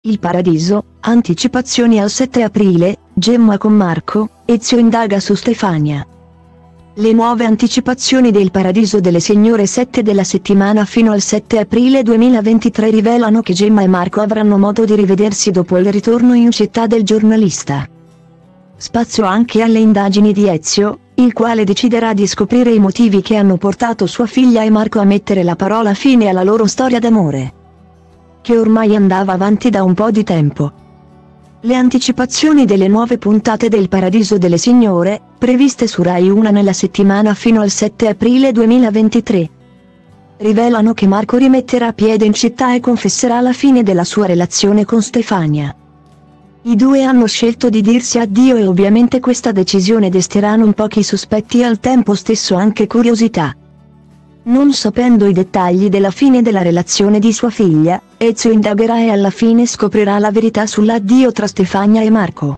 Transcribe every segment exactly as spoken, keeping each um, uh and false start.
Il Paradiso, anticipazioni al sette aprile, Gemma con Marco, Ezio indaga su Stefania. Le nuove anticipazioni del Paradiso delle Signore sette della settimana fino al sette aprile duemilaventitré rivelano che Gemma e Marco avranno modo di rivedersi dopo il ritorno in città del giornalista. Spazio anche alle indagini di Ezio, il quale deciderà di scoprire i motivi che hanno portato sua figlia e Marco a mettere la parola fine alla loro storia d'amore, che ormai andava avanti da un po' di tempo. Le anticipazioni delle nuove puntate del Paradiso delle Signore, previste su Rai uno nella settimana fino al sette aprile duemilaventitré, rivelano che Marco rimetterà piede in città e confesserà la fine della sua relazione con Stefania. I due hanno scelto di dirsi addio e ovviamente questa decisione desterà non pochi sospetti e al tempo stesso anche curiosità. Non sapendo i dettagli della fine della relazione di sua figlia, Ezio indagherà e alla fine scoprirà la verità sull'addio tra Stefania e Marco.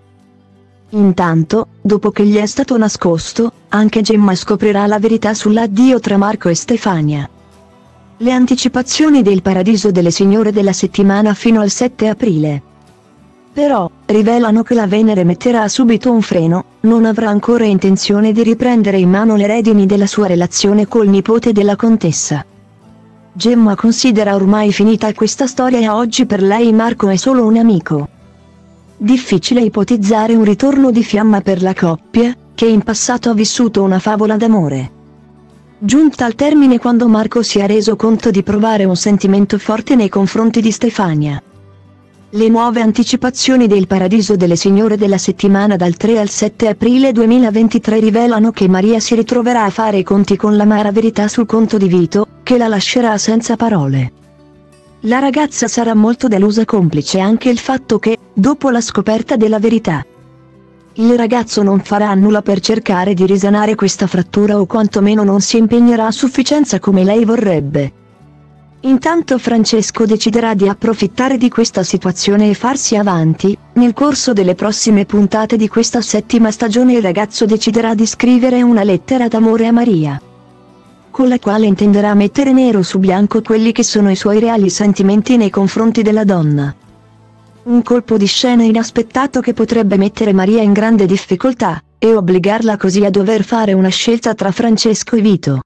Intanto, dopo che gli è stato nascosto, anche Gemma scoprirà la verità sull'addio tra Marco e Stefania. Le anticipazioni del Paradiso delle Signore della settimana fino al sette aprile, però, rivelano che la Venere metterà subito un freno, non avrà ancora intenzione di riprendere in mano le redini della sua relazione col nipote della contessa. Gemma considera ormai finita questa storia e oggi per lei Marco è solo un amico. Difficile ipotizzare un ritorno di fiamma per la coppia, che in passato ha vissuto una favola d'amore, giunta al termine quando Marco si è reso conto di provare un sentimento forte nei confronti di Stefania. Le nuove anticipazioni del Paradiso delle Signore della settimana dal tre al sette aprile duemilaventitré rivelano che Maria si ritroverà a fare i conti con l'amara verità sul conto di Vito, che la lascerà senza parole. La ragazza sarà molto delusa, complice anche il fatto che, dopo la scoperta della verità, il ragazzo non farà nulla per cercare di risanare questa frattura o quantomeno non si impegnerà a sufficienza come lei vorrebbe. Intanto Francesco deciderà di approfittare di questa situazione e farsi avanti. Nel corso delle prossime puntate di questa settima stagione il ragazzo deciderà di scrivere una lettera d'amore a Maria, con la quale intenderà mettere nero su bianco quelli che sono i suoi reali sentimenti nei confronti della donna. Un colpo di scena inaspettato che potrebbe mettere Maria in grande difficoltà, e obbligarla così a dover fare una scelta tra Francesco e Vito.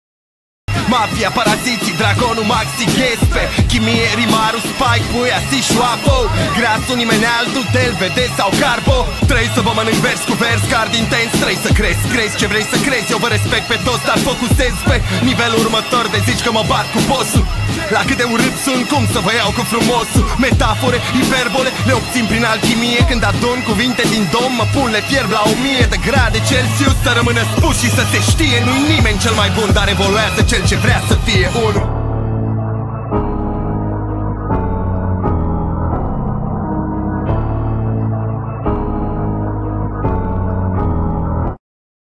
Mafia, paraziti, dragonu, maxi, gespe Chimie, rimaru, spike, puia, si șoapă Grasul nimeni altul, del vede sau carbo Trebuie să vă mănânc vers cu vers, card intens Trebuie să crezi, crezi ce vrei să crezi Eu vă respect pe toți, dar focusez pe nivelul următor de zici că mă bat cu bossul La cât de urât sunt, cum să vă iau cu frumosul Metafore, hiperbole, le obțin prin alchimie Când adun cuvinte din dom, mă pun, le fierb la o mie de grade Celsius Să rămână spus și să se știe Nu-i nimeni cel mai bun, dar evoluează cel ce vrea să fie unul